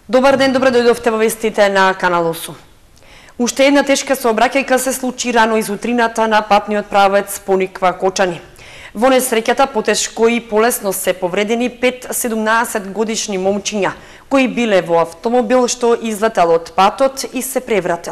Добар ден, добро дојдовте во вестите на Канал 8. Уште една тешка сообраќајка се случи рано изутрината на патниот правец Пониква-Кочани. Во несреќата потешко и полесно се повредени 5 17-годишни момчиња, кои биле во автомобил што излетел од патот и се превратил.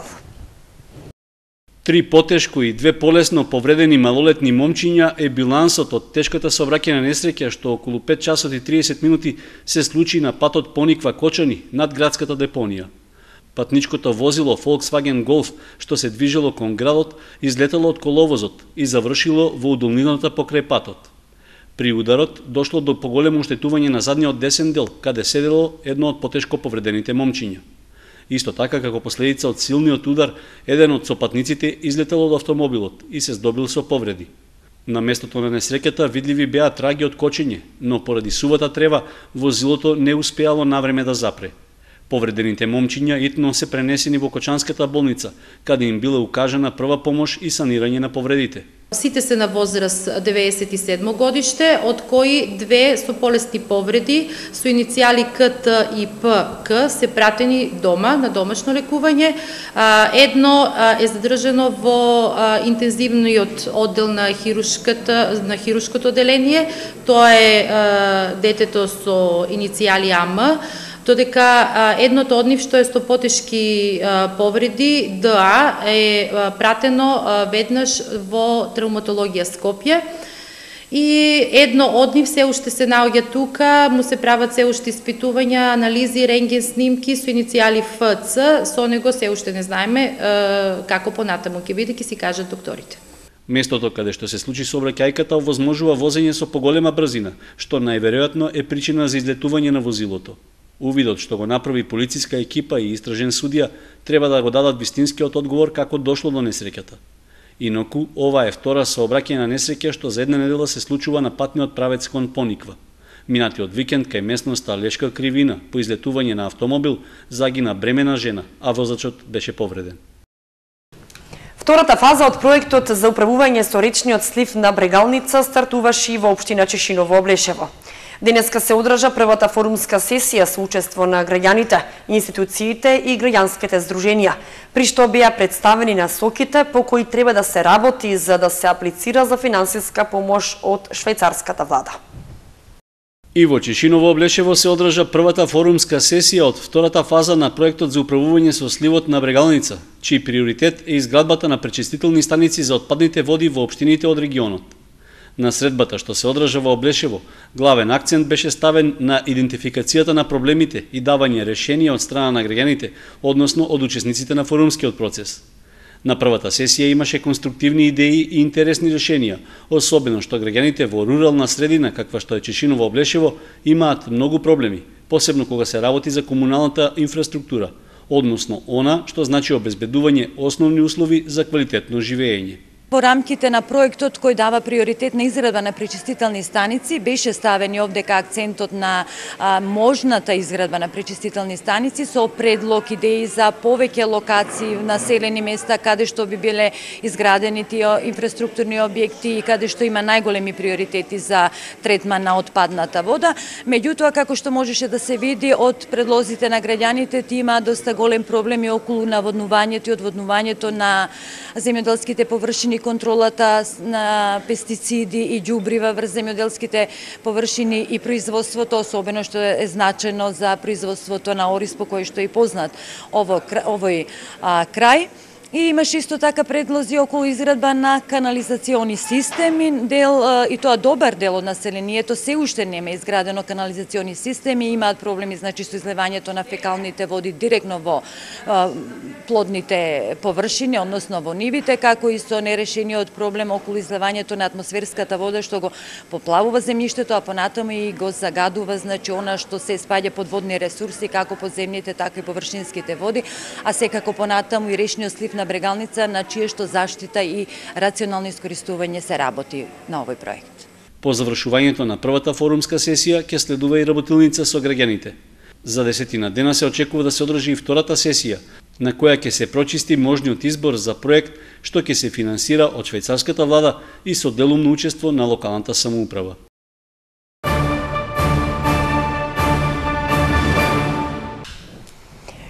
3 потешко и 2 полесно повредени малолетни момчиња е билансот од тешката сообраќајна несреќа што околу 5 часот и 30 минути се случи на патот Пониква-Кочани над градската депонија. Патничкото возило Volkswagen Golf што се движело кон градот излетело од коловозот и завршило во удолнината покрај патот. При ударот дошло до поголемо оштетување на задниот десен дел, каде седело едно од потешко повредените момчиња. Исто така, како последица од силниот удар, еден од сопатниците излетел од автомобилот и се здобил со повреди. На местото на несреќата видливи беа траги од кочење, но поради сувата трева возилото не успеало навреме да запре. Повредените момчиња итно се пренесени во Кочанската болница, каде им била укажана прва помош и санирање на повредите. Сите се на возраст 97 годиште, од кои 2 со полесни повреди со иницијали КТ и ПК се пратени дома на домашно лекување. Едно е задржано во интензивниот оддел на хирушкото оделение, тоа е детето со иницијали АМ, додека едното од нив што е со потешки повреди ДА е пратено веднаш во травматологија Скопје и едно од нив се уште се наоѓа тука, му се прават се уште испитувања, анализи, рентген снимки со иницијали ФЦ, со него се уште не знаеме како понатаму ќе биде, ќе си кажат докторите. Местото каде што се случи сообраќајката овозможува возење со поголема брзина, што најверојатно е причина за излетување на возилото. Увидот што го направи полициска екипа и истражен судија треба да го дадат вистинскиот одговор како дошло до несреќата. Инаку, ова е втора сообраќајна несреќа што за една недела се случува на патниот правец кон Пониква. Минатиот викенд кај местноста Лешка Кривина по излетување на автомобил загина бремена жена, а возачот беше повреден. Втората фаза од проектот за управување со речниот слив на Брегалница стартуваше и во општина Чешиново Облешево. Денеска се одржа првата форумска сесија со учество на граѓаните, институциите и граѓанските здруженија, при што беа представени насоките по кои треба да се работи за да се аплицира за финансиска помош од швајцарската влада. И во Чешиново Облешево се одржа првата форумска сесија од втората фаза на проектот за управување со сливот на Брегалница, чиј приоритет е изградбата на пречистителни станици за отпадните води во општините од регионот. На средбата што се одржа во Облешево, главен акцент беше ставен на идентификацијата на проблемите и давање решенија од страна на граѓаните, односно од учесниците на форумскиот процес. На првата сесија имаше конструктивни идеи и интересни решенија, особено што граѓаните во рурална средина, каква што е Чешиново Облешево, имаат многу проблеми, посебно кога се работи за комуналната инфраструктура, односно она што значи обезбедување основни услови за квалитетно живење. Во рамките на проектот кој дава приоритет на изградба на пречистителни станици, беше ставен и овдека акцентот на можната изградба на пречистителни станици со предлог идеи за повеќе локации в населени места каде што би биле изградени тие инфраструктурни објекти и каде што има најголеми приоритети за третман на отпадната вода. Меѓутоа, како што можеше да се види од предлозите на граѓаните, ти има доста голем проблеми околу наводнувањето и одводнувањето на земјоделските површини, контролата на пестициди и ѓубрива врз земјоделските површини и производството, особено што е значено за производството на ориз, по кој што е познат овој крај. И имаше исто така предлози околу изградба на канализациони системи, и тоа добар дел од населението се уште нема изградено канализациони системи, имаат проблеми со излевањето на фекалните води директно во плодните површини, односно во нивите, како и со нерешениот проблем околу излевањето на атмосферската вода што го поплавува земјиштето, а понатаму и го загадува, она што се спаѓа под водни ресурси, како подземните, така и површинските води, а секако понатаму и речниот слив на Брегалница, на чие што заштита и рационално искористување се работи на овој проект. По завршувањето на првата форумска сесија ќе следува и работилница со граѓаните. За 10 дена се очекува да се одржи и втората сесија, на која ќе се прочисти можниот избор за проект што ќе се финансира од швајцарската влада и со делумно учество на локалната самоуправа.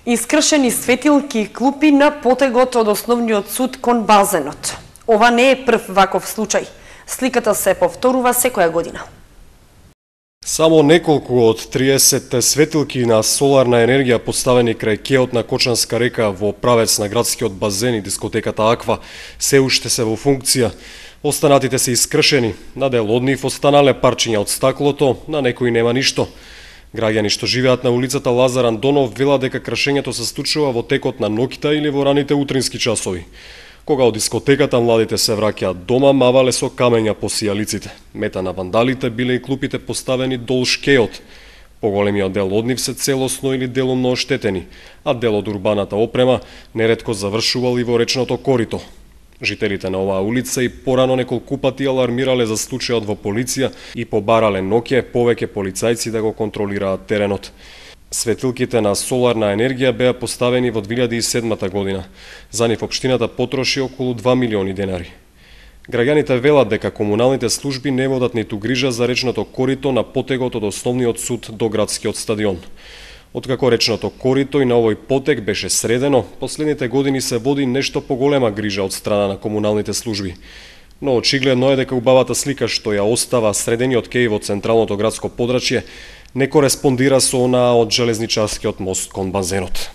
Искршени светилки и клупи на потегот од основниот суд кон базенот. Ова не е прв ваков случај. Сликата се повторува секоја година. Само неколку од 30 светилки на соларна енергија поставени крај кеот на Кочанска река во правец на градскиот базен и дискотеката Аква се уште се во функција. Останатите се искршени, на дел од нив останале парчиња од стаклото, на некои нема ништо. Граѓани што живеат на улицата Лазар Андонов велат дека кршењето се случува во текот на ноќта или во раните утрински часови. Кога од дискотеката младите се враќаат дома, мавале со камења по сијалиците. Мета на вандалите биле и клупите поставени долж кеот. Поголемиот дел од нив се целосно или делумно оштетени, а дел од урбаната опрема неретко завршувал и во речното корито. Жителите на оваа улица и порано неколку пати алармирале за случајот во полиција и побарале ноќе повеќе полицајци да го контролираат теренот. Светилките на соларна енергија беа поставени во 2007 година. За нив општината потроши околу 2 милиони денари. Граѓаните велат дека комуналните служби не водат ниту грижа за речното корито на потегот од основниот суд до градскиот стадион. Откако речното корито и на овој потег беше средено, последните години се води нешто поголема грижа од страна на комуналните служби. Но очигледно е дека убавата слика што ја остава средениот кеј во централното градско подрачје не кореспондира со онаа од железничарскиот мост кон базенот.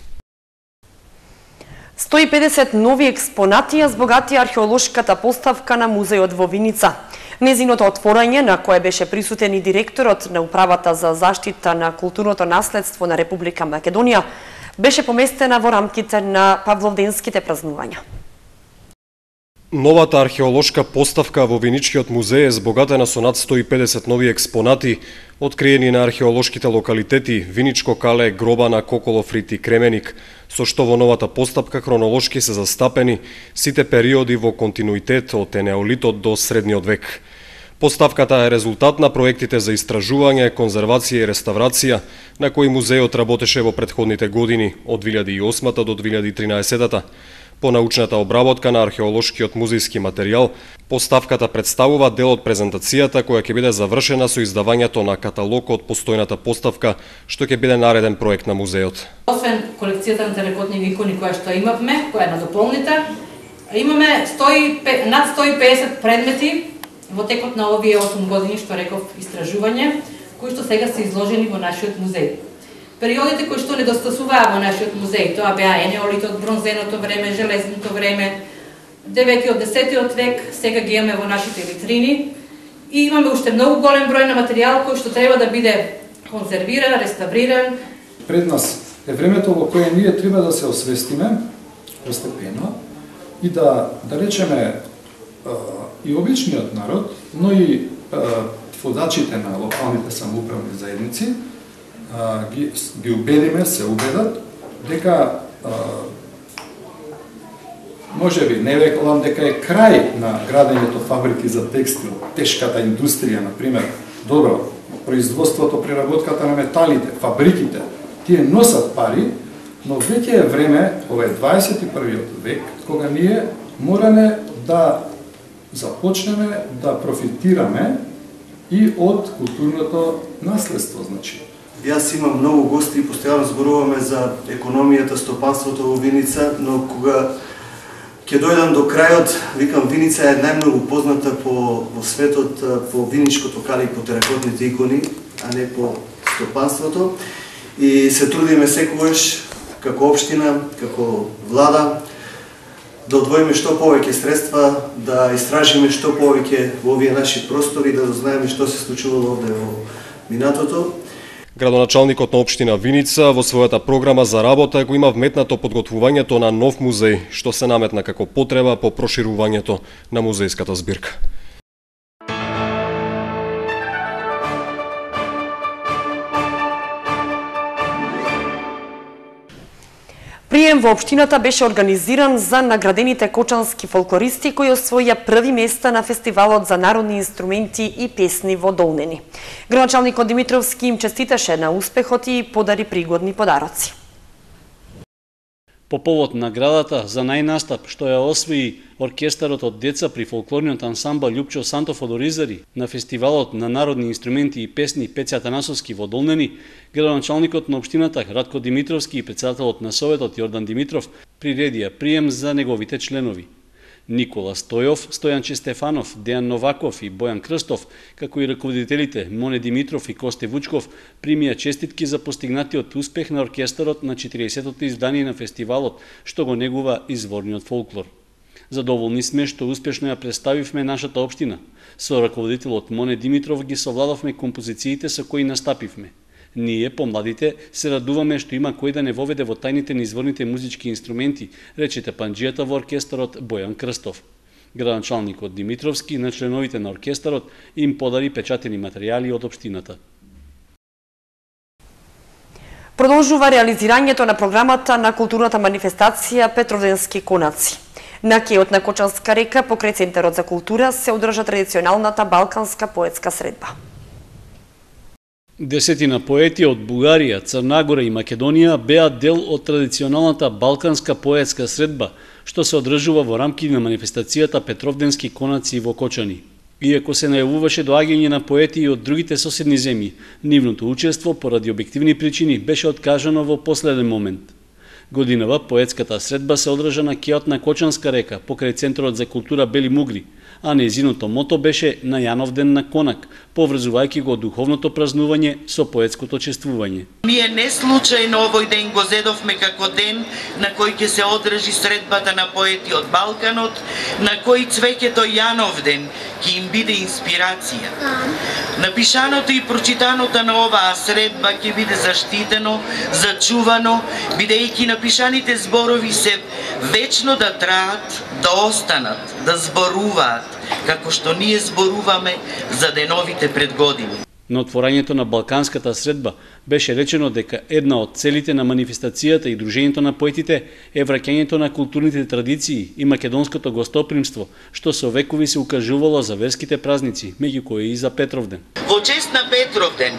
150 нови експонати ја збогатија археолошката поставка на музејот во Виница. Незиното отворање, на кое беше присутен и директорот на Управата за заштита на културното наследство на Република Македонија, беше поместена во рамките на Павловденските празнувања. Новата археолошка поставка во Виничкиот музеј е збогатена со над 150 нови експонати, откриени на археолошките локалитети Виничко кале, Гробана, Коколофрит и Кременик, со што во новата постапка хронолошки се застапени сите периоди во континуитет од енеолитот до средниот век. Поставката е резултат на проектите за истражување, конзервација и реставрација на кои музејот работеше во претходните години од 2008 до 2013. По научната обработка на археолошкиот музејски материјал, поставката представува дел од презентацијата која ќе биде завршена со издавањето на каталог од постојната поставка, што ќе биде нареден проект на музејот. Освен колекцијата на теракотни икони која што имавме, која е надополнита, имаме над 150 предмети во текот на овие 8 години, што реков, истражување, кои што сега се изложени во нашиот музеј. Периодите кои што недостасуваа во нашиот музеј, тоа беа енеолитот, бронзеното време, железното време, веќе од 10 век, сега ги имаме во нашите витрини и имаме уште многу голем број на материјал кој што треба да биде конзервиран, реставриран. Пред нас е времето во кое ние треба да се освестиме постепено и да речеме и обичниот народ, но и водачите на локалните самоуправни заедници ги убедиме, се убедат дека можеби не векувам дека е крај на градењето фабрики за текстил, тешката индустрија, например, добро, производството, преработката на металите, фабриките, тие носат пари, но веќе е време, ова е 21 век, кога ние мораме да започнеме да профитираме и од културното наследство, значи. Јас имам многу гости и постојано зборуваме за економијата, стопанството во Виница, но кога ќе дојдам до крајот, викам, Виница е најмногу позната во светот по виничкото кале и по теракотните икони, а не по стопанството. И се трудиме секогаш, како општина, како влада, да одвоиме што повеќе средства, да истражиме што повеќе во овие наши простори, да дознаеме што се случувало овде во минатото. Градоначалникот на општина Виница во својата програма за работа го има вметнато подготвувањето на нов музеј, што се наметна како потреба по проширувањето на музејската збирка. Прием во општината беше организиран за наградените кочански фолклористи кои освоија први места на фестивалот за народни инструменти и песни во Долнени. Градоначалникот Димитровски им честиташе на успехот и подари пригодни подароци. По повод наградата за најнастап што ја освои оркестарот од деца при фолклорниот ансамбл Љупчо Сантов од Оризари на фестивалот на народни инструменти и песни Пеце Атанасовски во Долнени, градоначалникот на општината Радко Димитровски и претседателот на Советот Јордан Димитров приредија прием за неговите членови. Никола Стојов, Стојанче Стефанов, Дејан Новаков и Бојан Крстов, како и раководителите Моне Димитров и Косте Вучков, примија честитки за постигнатиот успех на оркестарот на 40-тото издание на фестивалот, што го негува изворниот фолклор. Задоволни сме што успешно ја представивме нашата општина. Со раководителот Моне Димитров ги совладавме композициите со кои настапивме. Ние, помладите, се радуваме што има кој да не воведе во тајните на изворните музички инструменти, рече тапанџијата во оркестарот Бојан Крстов. Градоначалникот Димитровски на членовите на оркестарот им подари печатени материјали од општината. Продолжува реализирањето на програмата на културната манифестација Петровденски конаци. На кејот на Кочанска река покрај Центарот за култура се одржа традиционалната балканска поетска средба. Десетина поети од Бугарија, Црна Гора и Македонија беа дел од традиционалната балканска поетска средба, што се одржува во рамки на манифестацијата Петровденски конаци во Кочани. Иако се најавуваше доаѓање на поети и од другите соседни земји, нивното учество поради објективни причини беше откажано во последен момент. Годинава поетската средба се одржа на кејот на Кочанска река, покрај Центарот за култура Бели Мугри, а нејзиното мото беше на Јанов ден на Конак, поврзувајќи го духовното празнување со поетското чествување. Ние не случајно овој ден го зедовме како ден на кој ќе се одржи средбата на поети од Балканот, на кој цвеќето Јанов ден ќе им биде инспирација. Напишаното и прочитаното на оваа средба ќе биде заштитено, зачувано, бидејќи напишаните зборови се вечно да траат, да останат, да зборуваат, како што ние зборуваме за деновите пред години. На отворањето на балканската средба беше речено дека една од целите на манифестацијата и дружењето на поетите е враќањето на културните традиции и македонското гостопримство, што со векови се укажувало за верските празници, меѓу кои и за Петровден. Во чест на Петровден,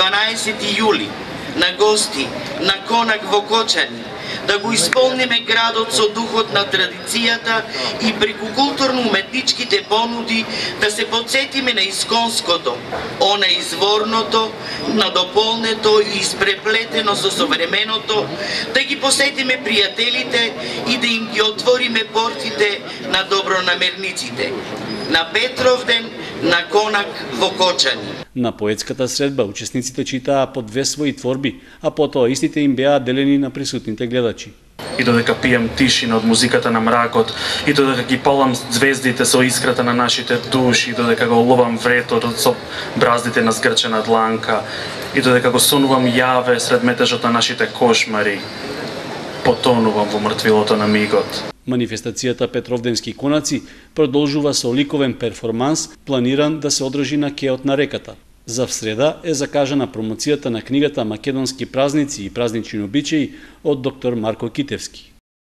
12 јули, на гости, на Конак во Кочани, да го исполниме градот со духот на традицијата и преку културно-уметничките понуди да се подсетиме на исконското, она изворното, надополнето и испреплетено со современото, да ги посетиме пријателите и да им ги отвориме портите на добронамерниците. На Петровден, на Конак во Кочани. На поетската средба учесниците читаа по 2 своји творби, а потоа истите им беа делени на присутните гледачи. И додека пием тишина од музиката на мракот, и додека ги палам звездите со искрата на нашите души, и додека го ловам вретот со браздите на згрчена дланка, и додека го сонувам јаве сред метежот на нашите кошмари, потонувам во мртвилото на мигот. Манифестацијата Петровденски конаци продолжува со ликовен перформанс планиран да се одржи на кејот на реката. За среда е закажана промоцијата на книгата Македонски празници и празнични обичаи од доктор Марко Китевски.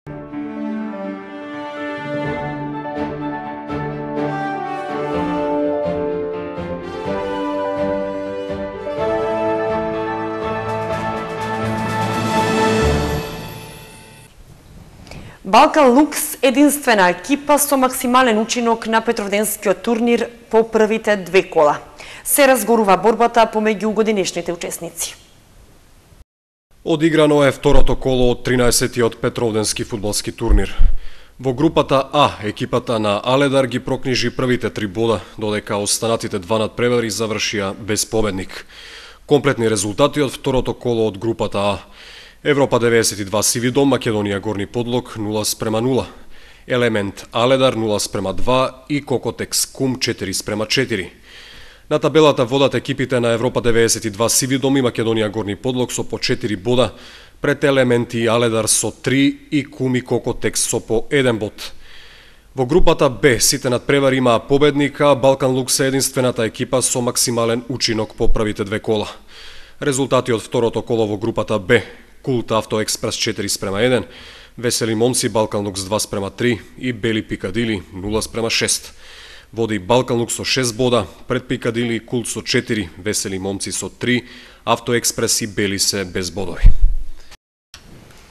Балкан Лукс единствена екипа со максимален учинок на Петровденскиот турнир по првите 2 кола. Се разгорува борбата помеѓу годинешните учесници. Одиграно е второто коло од 13-тиот Петровденски фудбалски турнир. Во групата А екипата на Аледар ги прокнижи првите 3 бода, додека останатите 2 надпревари завршија без победник. Комплетни резултати од второто коло од групата А. Европа 92 Сивидом, Македонија Горни Подлог 0:0, Елемент Аледар 0:2 и Кокотекс Кум 4:4. На табелата водат екипите на Европа 92 Сивидом и Македонија Горни Подлог со по 4 бода, пред Елемент и Аледар со 3 и Кум и Кокотекс со по 1 бод. Во групата Б сите надпревари имаа победника, Балкан Лукс е единствената екипа со максимален учинок по првите 2 кола. Резултати од второто коло во групата Б: Култ Авто Експрес 4:1, Весели момци Балкан Лукс 2:3 и Бели Пикадили 0:6. Води Балкан Лукс со 6 бода, пред Пикадили и Култ со 4, Весели момци со 3, Авто Експрес и Бели се без бодови.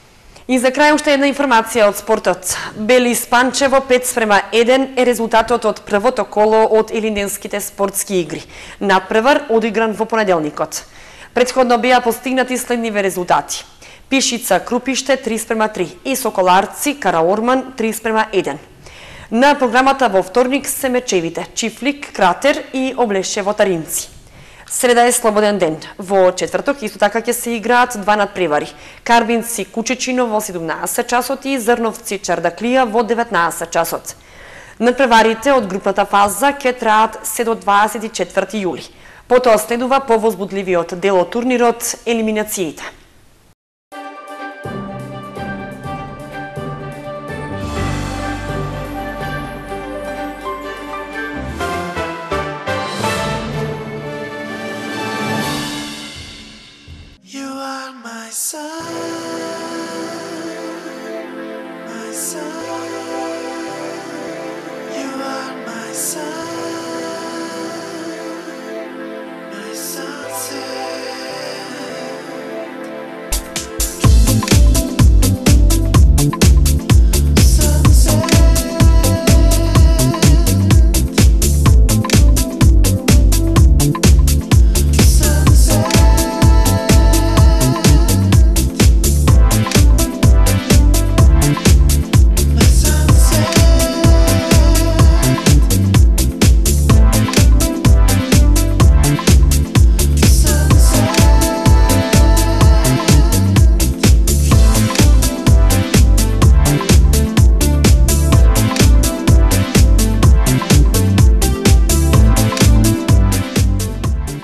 И за крај уште една информација од спортот. Белис Панчево 5:1 е резултатот од првото коло од Илинденските спортски игри. Надпревар одигран во понеделникот. Претходно беа постигнати следниве резултати. Пишица Крупиште 3:3 и Соколарци Караорман 3:1. На програмата во вторник се мечевите Чифлик, Кратер и Облешево Таринци. Среда е слободен ден. Во четврток исто така ќе се играат два надпревари. Карбинци Кучечино во 17 часот и Зрновци Чардаклија во 19 часот. Надпреварите од групната фаза ќе траат се до 24 јули. Потоа следува повозбудливиот дел од турнирот — елиминациите.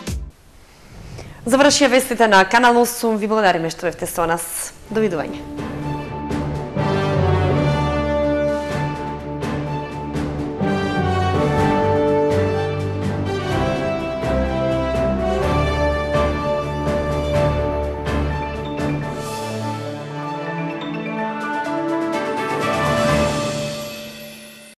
Завршија вестите на Канал 8. Ви благодариме што бевте со нас. Довидување.